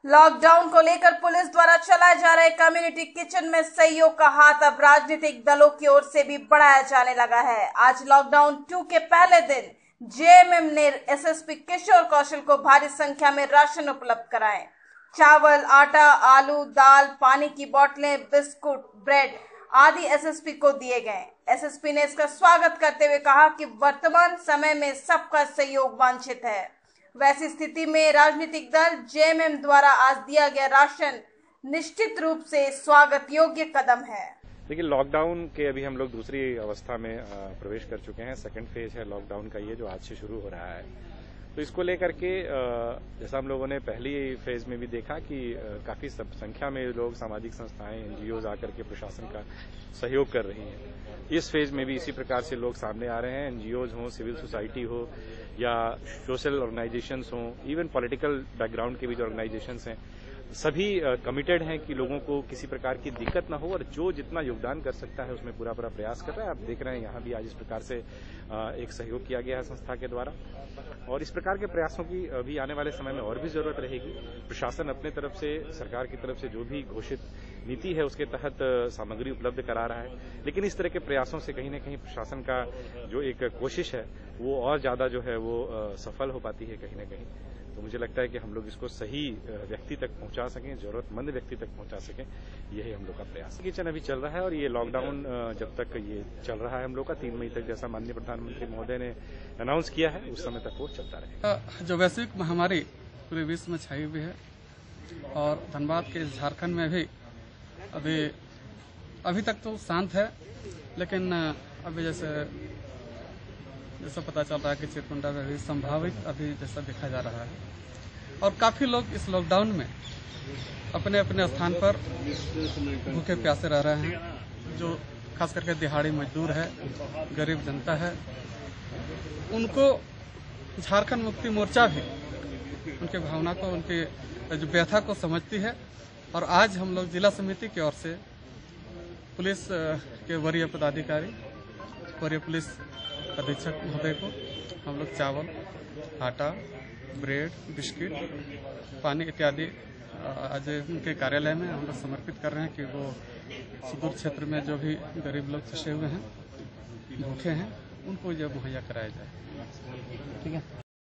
Lockdown को लेकर police द्वारा चलाए जा रहे कम्युनिटी किचन में सहयोग का हाथ अब राजनीतिक दलों की ओर से भी बढ़ाया जाने लगा है। आज लॉकडाउन 2 के पहले दिन जेएमएम ने एसएसपी किशोर कौशल को भारी संख्या में राशन उपलब्ध कराए। चावल, आटा, आलू, दाल, पानी की बोतलें, बिस्कुट, ब्रेड आदि एसएसपी को दिए गए। एसएसपी ने इसका स्वागत करते हुए कहा कि वर्तमान समय में सबका सहयोग वांछित है। वैसी स्थिति में राजनीतिक दल जेएमएम द्वारा आज दिया गया राशन निश्चित रूप से स्वागत योग्य कदम है। देखिए, लॉकडाउन के अभी हम लोग दूसरी अवस्था में प्रवेश कर चुके हैं। सेकंड फेज है लॉकडाउन का, ये जो आज से शुरू हो रहा है। तो इसको लेकर के जैसा हम लोगों ने पहली फेज में भी देखा कि काफी संख्या में लोग, सामाजिक संस्थाएं, एनजीओज आकर के प्रशासन का सहयोग कर रही हैं। इस फेज में भी इसी प्रकार से लोग सामने आ रहे हैं। एनजीओज हों, सिविल सोसाइटी हो या सोशल ऑर्गेनाइजेशंस हों, इवन पॉलिटिकल बैकग्राउंड के भी जो ऑर्गेनाइजेशंस हैं, सभी कमिटेड हैं कि लोगों को किसी प्रकार की दिक्कत ना हो और जो जितना योगदान कर सकता है उसमें पूरा प्रयास कर रहा है। आप देख रहे हैं यहाँ भी आज इस प्रकार से एक सहयोग किया गया है संस्था के द्वारा, और इस प्रकार के प्रयासों की अभी आने वाले समय में और भी जरूरत रहेगी। प्रशासन अपने तरफ से, सरकार की तरफ से जो भी घोषित नीति है उसके तहत सामग्री उपलब्ध करा रहा है, लेकिन इस तरह के प्रयासों से कहीं न कहीं प्रशासन का जो एक कोशिश है वो और ज्यादा जो है वो सफल हो पाती है कहीं न कहीं। तो मुझे लगता है कि हम लोग इसको सही व्यक्ति तक पहुंचा सकें, जरूरतमंद व्यक्ति तक पहुंचा सकें, यही हम लोग का प्रयास है। किचन अभी चल रहा है और ये लॉकडाउन जब तक ये चल रहा है हम लोग का 3 मई तक, जैसा माननीय प्रधानमंत्री महोदय ने अनाउंस किया है, उस समय तक वो चलता रहेगा। जो वैश्विक महामारी पूरे विश्व में छाई हुई है और धनबाद के झारखंड में भी अभी तक तो शांत है, लेकिन अभी जैसा पता चल रहा है कि चिरकुंडा में भी संभावित अभी जैसा देखा जा रहा है, और काफी लोग इस लॉकडाउन में अपने अपने स्थान पर भूखे प्यासे रह रहे हैं। जो खास करके दिहाड़ी मजदूर है, गरीब जनता है, उनको झारखंड मुक्ति मोर्चा भी उनके भावना को, उनके जो व्यथा को समझती है। और आज हम लोग जिला समिति की ओर से पुलिस के वरीय पदाधिकारी, वरीय पुलिस अधीक्षक महोदय को हम लोग चावल, आटा, ब्रेड, बिस्किट, पानी इत्यादि आज उनके कार्यालय में हम लोग समर्पित कर रहे हैं कि वो सुदूर क्षेत्र में जो भी गरीब लोग फंसे हुए हैं, भूखे हैं, उनको ये मुहैया कराया जाए। ठीक है।